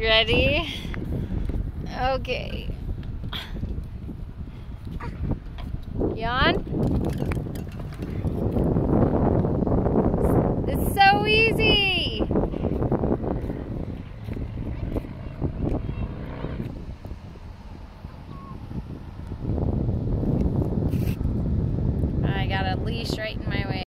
Ready? Okay. Yawn. It's so easy. I got a leash right in my